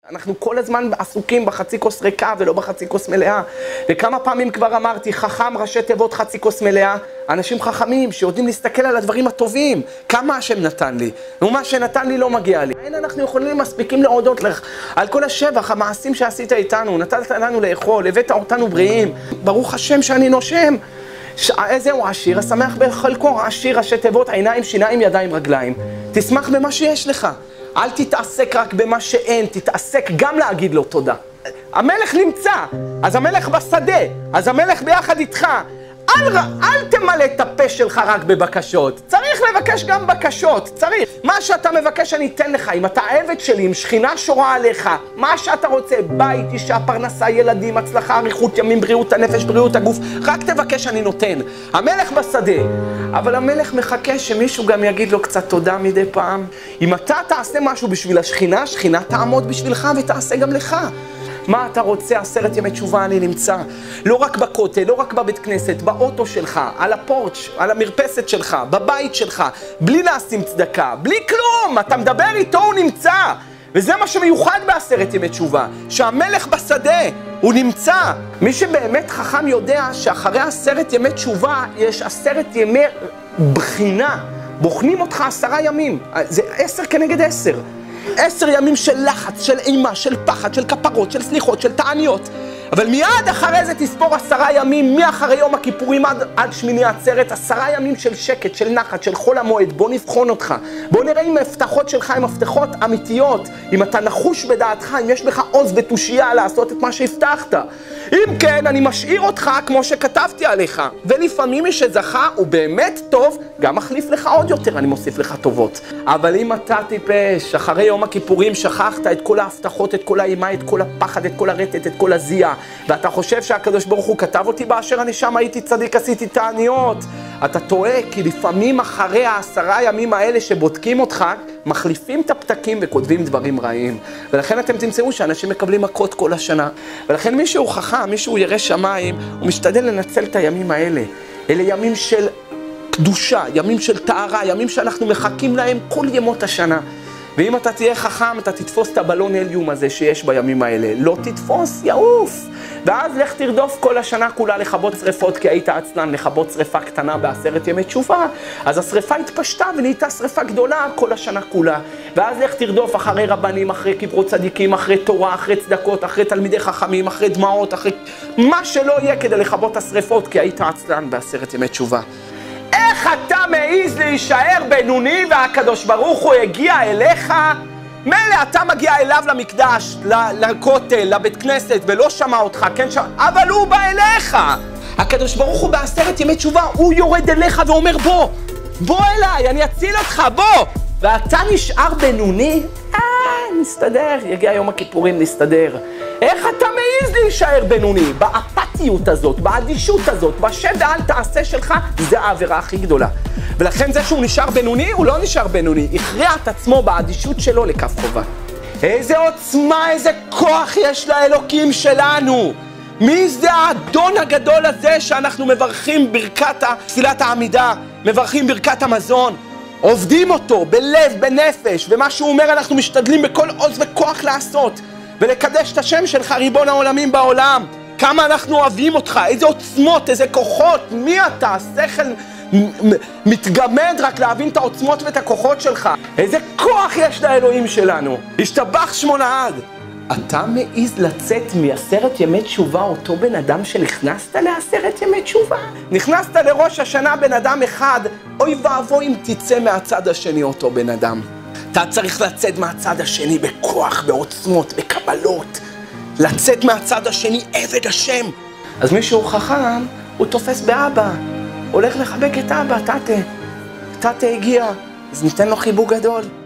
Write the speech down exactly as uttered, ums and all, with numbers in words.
אנחנו כל הזמן עסוקים בחצי כוס ריקה ולא בחצי כוס מלאה. וכמה פעמים כבר אמרתי, חכם ראשי תיבות חצי כוס מלאה, אנשים חכמים שיודעים להסתכל על הדברים הטובים. כמה השם נתן לי, ומה שנתן לי לא מגיע לי. אין אנחנו יכולים מספיקים להודות לך על כל השבח, המעשים שעשית איתנו, נתת לנו לאכול, הבאת אותנו בריאים. ברוך השם שאני נושם. איזהו עשיר, השמח בחלקו, עשיר ראשי תיבות, עיניים, שיניים, ידיים, רגליים. תשמח במה שיש לך. אל תתעסק רק במה שאין, תתעסק גם להגיד לו תודה. המלך נמצא, אז המלך בשדה, אז המלך ביחד איתך. אל, אל תמלא את הפה שלך רק בבקשות. צריך לבקש גם בקשות, צריך. מה שאתה מבקש אני אתן לך. אם אתה עבד שלי, אם שכינה שורה עליך, מה שאתה רוצה, בית, אישה, פרנסה, ילדים, הצלחה, אריכות ימים, בריאות הנפש, בריאות הגוף, רק תבקש אני נותן. המלך בשדה, אבל המלך מחכה שמישהו גם יגיד לו קצת תודה מדי פעם. אם אתה תעשה משהו בשביל השכינה, שכינה תעמוד בשבילך ותעשה גם לך. מה אתה רוצה? עשרת ימי תשובה אני נמצא. לא רק בכותל, לא רק בבית כנסת, באוטו שלך, על הפורץ', על המרפסת שלך, בבית שלך, בלי לשים צדקה, בלי כלום. אתה מדבר איתו, הוא נמצא. וזה מה שמיוחד בעשרת ימי תשובה, שהמלך בשדה, הוא נמצא. מי שבאמת חכם יודע שאחרי עשרת ימי תשובה יש עשרת ימי בחינה. בוחנים אותך עשרה ימים. זה עשר כנגד עשר. עשר ימים של לחץ, של אימה, של פחד, של כפרות, של סליחות, של תעניות. אבל מיד אחרי זה תספור עשרה ימים, מאחרי יום הכיפורים עד, עד שמיני עצרת, עשרה ימים של שקט, של נחת, של חול המועד. בוא נבחון אותך. בוא נראה אם ההבטחות שלך הן הבטחות אמיתיות. אם אתה נחוש בדעתך, אם יש לך עוז ותושייה לעשות את מה שהבטחת. אם כן, אני משאיר אותך כמו שכתבתי עליך. ולפעמים מי שזכה הוא באמת טוב, גם מחליף לך עוד יותר, אני מוסיף לך טובות. אבל אם אתה טיפש, אחרי יום הכיפורים שכחת את כל ההבטחות, את כל האימה, את כל הפחד, את כל הרטט, את כל הזיעה, ואתה חושב שהקדוש ברוך הוא כתב אותי באשר אני שם הייתי צדיק, עשיתי תעניות. אתה טועה, כי לפעמים אחרי העשרה ימים האלה שבודקים אותך, מחליפים את הפתקים וכותבים דברים רעים. ולכן אתם תמצאו שאנשים מקבלים מכות כל השנה. ולכן מישהו חכם, מישהו ירא שמיים, הוא משתדל לנצל את הימים האלה. אלה ימים של קדושה, ימים של טהרה, ימים שאנחנו מחכים להם כל ימות השנה. ואם אתה תהיה חכם, אתה תתפוס את הבלון הליום הזה שיש בימים האלה. לא תתפוס, יעוף. ואז לך תרדוף כל השנה כולה לכבות שריפות, כי היית עצלן לכבות שריפה קטנה בעשרת ימי תשובה. אז השריפה התפשטה ונהייתה שריפה גדולה כל השנה כולה. ואז לך תרדוף אחרי רבנים, אחרי קברות צדיקים, אחרי תורה, אחרי צדקות, אחרי תלמידי חכמים, אחרי דמעות, אחרי מה שלא יהיה כדי לכבות השריפות, כי היית עצלן בעשרת ימי תשובה. איך אתה מעז להישאר בינוני והקדוש ברוך הוא הגיע אליך? מילא אתה מגיע אליו למקדש, לכותל, לבית כנסת ולא שמע אותך, כן שמע, אבל הוא בא אליך. הקדוש ברוך הוא בעשרת ימי תשובה, הוא יורד אליך ואומר בוא, בוא אליי, אני אציל אותך, בוא. ואתה נשאר בינוני? אה, נסתדר, יגיע יום הכיפורים, נסתדר. איך אתה מעז להישאר בינוני? באפתיות הזאת, באדישות הזאת, בשד ואל תעשה שלך, זה העבירה הכי גדולה. ולכן זה שהוא נשאר בינוני, הוא לא נשאר בינוני. הכריע את עצמו באדישות שלו לכף חובה. איזה עוצמה, איזה כוח יש לאלוקים שלנו. מי זה האדון הגדול הזה שאנחנו מברכים ברכת תפילת העמידה, מברכים ברכת המזון? עובדים אותו בלב, בנפש, ומה שהוא אומר אנחנו משתדלים בכל עוז וכוח לעשות. ולקדש את השם שלך, ריבון העולמים בעולם. כמה אנחנו אוהבים אותך, איזה עוצמות, איזה כוחות. מי אתה? השכל מתגמד רק להבין את העוצמות ואת הכוחות שלך. איזה כוח יש לאלוהים שלנו. השתבח שמונה עד. אתה מעז לצאת מעשרת ימי תשובה אותו בן אדם שנכנסת לעשרת ימי תשובה? נכנסת לראש השנה בן אדם אחד, אוי ואבוי אם תצא מהצד השני אותו בן אדם. אתה צריך לצאת מהצד השני בכוח, בעוצמות, בקבלות. לצאת מהצד השני עבד השם. אז מישהו חכם, הוא תופס באבא. הולך לחבק את אבא, תתה. תתה הגיע, אז ניתן לו חיבוק גדול.